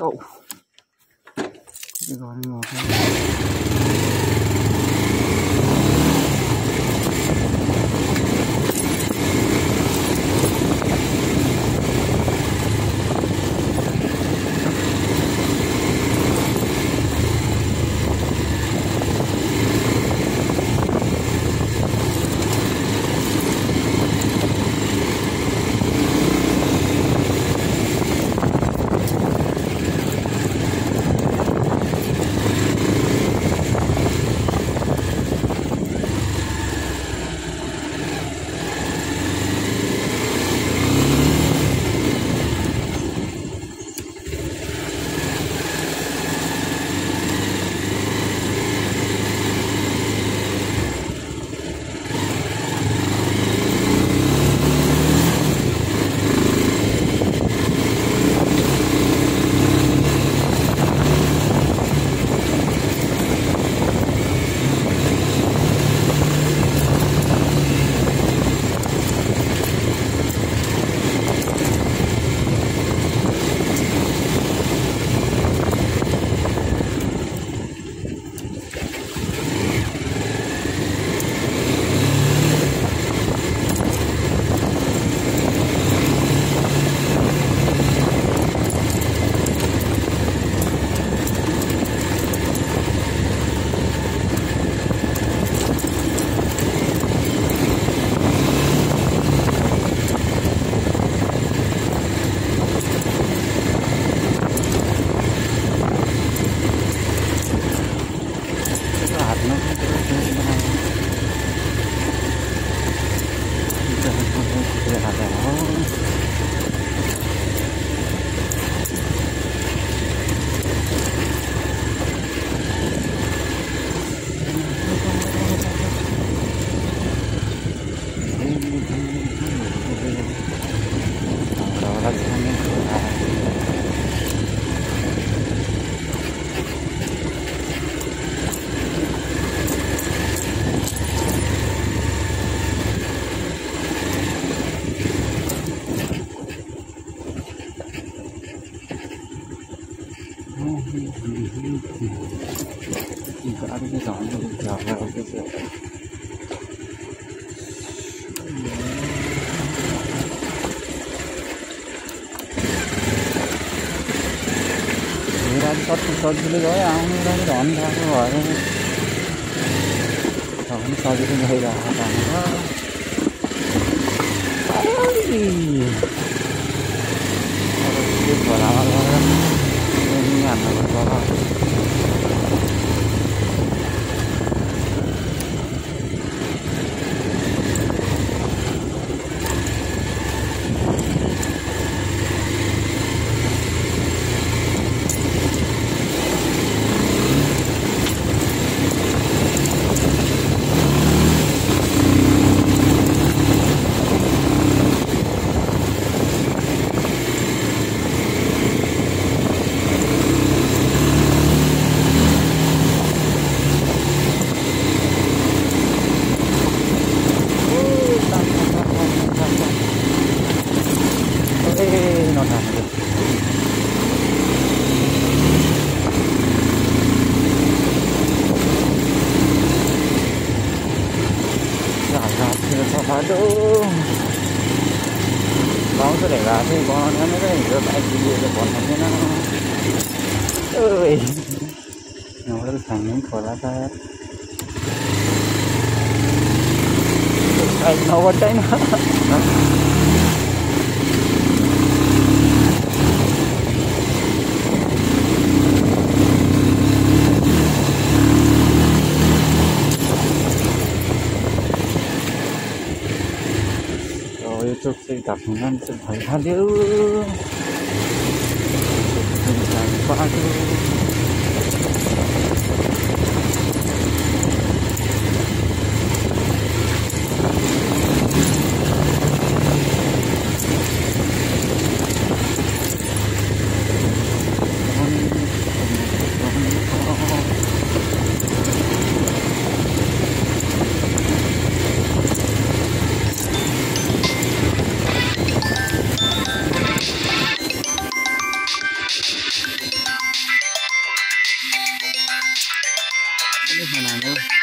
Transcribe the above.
go. Going on. गाड़ी के सामने जा रहा है कैसे मेरा भी सब सजिलो गयो आउनु लागि धन्दाको भएर पनि सजिलो भइरहेको aduh bóng cứ để là thì con nó cái rửa bãi gì để bọn nó thế nó ơi nó cái thằng những khổ lá ta nó vào trái nó chụp xây tập ngăn sẽ phải tha liễu qua खनानै